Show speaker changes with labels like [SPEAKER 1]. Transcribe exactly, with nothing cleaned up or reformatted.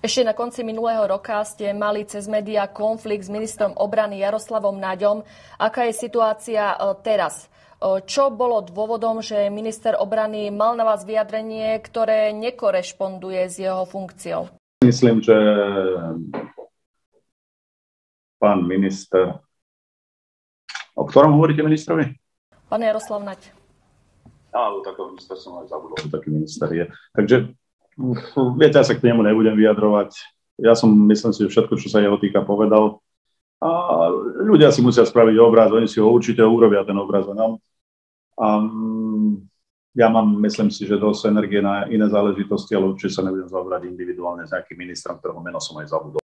[SPEAKER 1] Ešte na konci minulého roka ste mali cez médiá konflikt s ministrom obrany Jaroslavom Naďom. Aká je situácia teraz? Čo bolo dôvodom, že minister obrany mal na vás vyjadrenie, ktoré nekorešponduje s jeho funkciou?
[SPEAKER 2] Myslím, že pán minister... O ktorom hovoríte ministrovi?
[SPEAKER 1] Pán Jaroslav Naď.
[SPEAKER 2] Áno, takého ministra som aj zabudol, že taký minister je. Takže, viete, ja sa k nemu nebudem vyjadrovať. Ja som, myslím si, že všetko, čo sa jeho týka, povedal. A ľudia si musia spraviť obraz, oni si ho určite urobia, ten obraz o ňom. A ja mám, myslím si, že dosť energie na iné záležitosti, ale určite sa nebudem zaoberať individuálne s nejakým ministrom, ktorého meno som aj zabudol.